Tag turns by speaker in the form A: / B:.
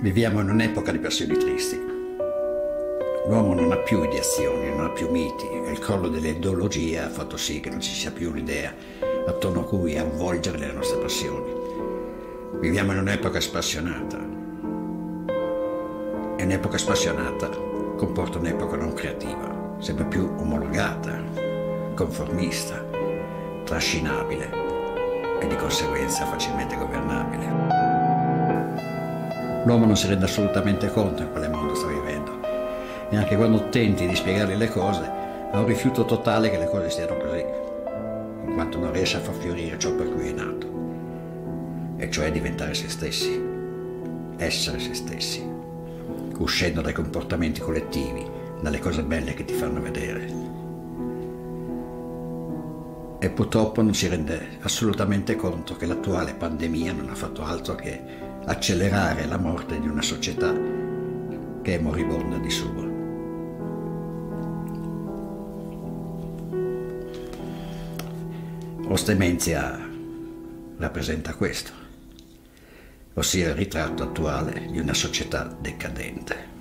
A: Viviamo in un'epoca di passioni tristi. L'uomo non ha più ideazioni, non ha più miti e il crollo delle ideologie ha fatto sì che non ci sia più un'idea attorno a cui avvolgere le nostre passioni. Viviamo in un'epoca spassionata e un'epoca spassionata comporta un'epoca non creativa, sempre più omologata, conformista, trascinabile e di conseguenza facilmente governabile. L'uomo non si rende assolutamente conto in quale mondo sta vivendo. Neanche quando tenti di spiegargli le cose, ha un rifiuto totale che le cose stiano così, in quanto non riesce a far fiorire ciò per cui è nato, e cioè diventare se stessi, essere se stessi, uscendo dai comportamenti collettivi, dalle cose belle che ti fanno vedere. E purtroppo non si rende assolutamente conto che l'attuale pandemia non ha fatto altro che accelerare la morte di una società che è moribonda di suo. Ostemenzia rappresenta questo, ossia il ritratto attuale di una società decadente.